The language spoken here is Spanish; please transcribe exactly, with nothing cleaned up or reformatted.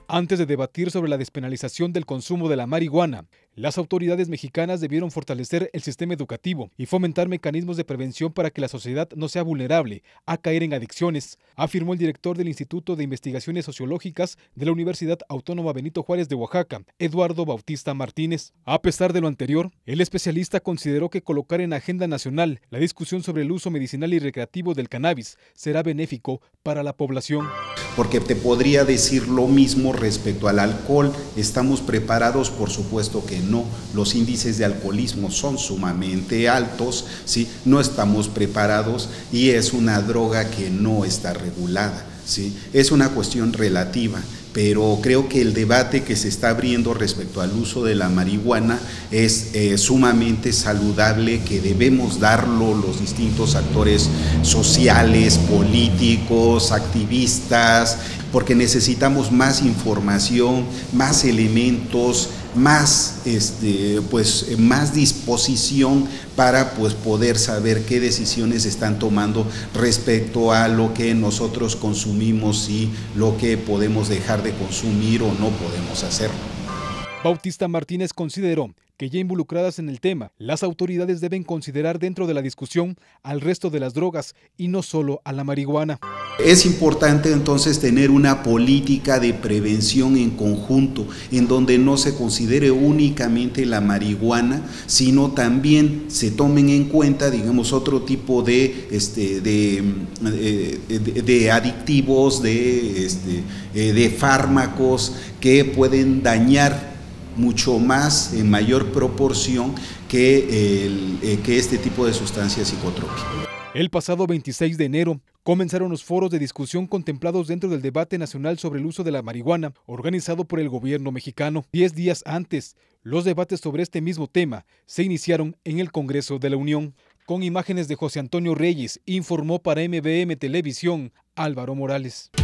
Antes de debatir sobre la despenalización del consumo de la marihuana, las autoridades mexicanas debieron fortalecer el sistema educativo y fomentar mecanismos de prevención para que la sociedad no sea vulnerable a caer en adicciones, afirmó el director del Instituto de Investigaciones Sociológicas de la Universidad Autónoma Benito Juárez de Oaxaca, Eduardo Bautista Martínez. A pesar de lo anterior, el especialista consideró que colocar en agenda nacional la discusión sobre el uso medicinal y recreativo del cannabis será benéfico para la población. Porque te podría decir lo mismo respecto al alcohol. ¿Estamos preparados? Por supuesto que no. Los índices de alcoholismo son sumamente altos, ¿sí? No estamos preparados y es una droga que no está regulada, ¿sí? Es una cuestión relativa, pero creo que el debate que se está abriendo respecto al uso de la marihuana es eh, sumamente saludable, que debemos darlo los distintos actores sociales, políticos, activistas, porque necesitamos más información, más elementos, más, este, pues, más disposición para pues, poder saber qué decisiones están tomando respecto a lo que nosotros consumimos y lo que podemos dejar de consumir o no podemos hacerlo. Bautista Martínez consideró que ya involucradas en el tema, las autoridades deben considerar dentro de la discusión al resto de las drogas y no solo a la marihuana. Es importante entonces tener una política de prevención en conjunto, en donde no se considere únicamente la marihuana, sino también se tomen en cuenta, digamos, otro tipo de, este, de, de, de adictivos, de, este, de fármacos que pueden dañar mucho más, en mayor proporción, que, el, que este tipo de sustancias psicotrópicas. El pasado veintiséis de enero comenzaron los foros de discusión contemplados dentro del debate nacional sobre el uso de la marihuana, organizado por el gobierno mexicano. Diez días antes, los debates sobre este mismo tema se iniciaron en el Congreso de la Unión. Con imágenes de José Antonio Reyes, informó para M B M Televisión Álvaro Morales.